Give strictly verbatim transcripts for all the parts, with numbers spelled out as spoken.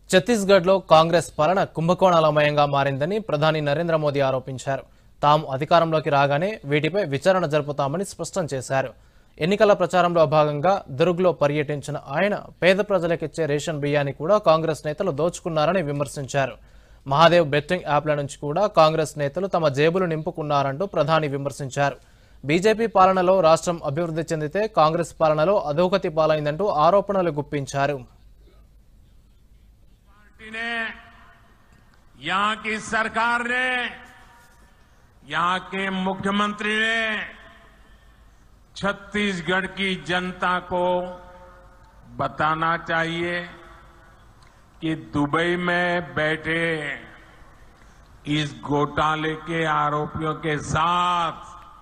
ఛత్తీస్గఢ్లో కాంగ్రెస్ పాలన కుంభకోణాలమయంగా మారిందని ప్రధాని నరేంద్ర మోదీ ఆరోపించారు. తాము అధికారంలోకి రాగానే వీటిపై విచారణ జరుపుతామని స్పష్టం చేశారు. ఎన్నికల ప్రచారంలో భాగంగా దుర్గ్లో పర్యటించిన ఆయన పేద ప్రజలకిచ్చే రేషన్ బియ్యాన్ని కూడా కాంగ్రెస్ నేతలు దోచుకున్నారని విమర్శించారు. మహాదేవ్ బెట్టింగ్ యాప్ల నుంచి కూడా కాంగ్రెస్ నేతలు తమ జేబులు నింపుకున్నారంటూ ప్రధాని విమర్శించారు. బీజేపీ పాలనలో రాష్ట్రం అభివృద్ధి చెందితే కాంగ్రెస్ పాలనలో అధోగతి పాలైందంటూ ఆరోపణలు గుప్పించారు. ने यहाँ की सरकार ने, यहाँ के मुख्यमंत्री ने छत्तीसगढ़ की जनता को बताना चाहिए कि दुबई में बैठे इस घोटाले के आरोपियों के साथ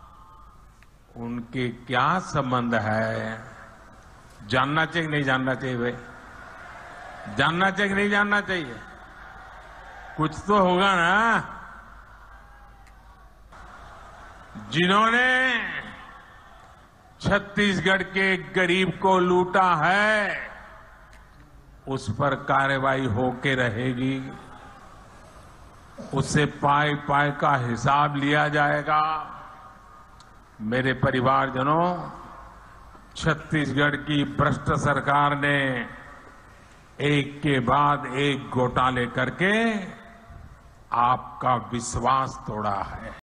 उनके क्या संबंध है। जानना चाहिए नहीं जानना चाहिए भाई, जानना चाहिए नहीं जानना चाहिए, कुछ तो होगा ना। जिन्होंने छत्तीसगढ़ के गरीब को लूटा है उस पर कार्रवाई होके रहेगी, उससे पाई पाई का हिसाब लिया जाएगा। मेरे परिवारजनों, छत्तीसगढ़ की भ्रष्ट सरकार ने एक के बाद एक घोटाले करके आपका विश्वास तोड़ा है।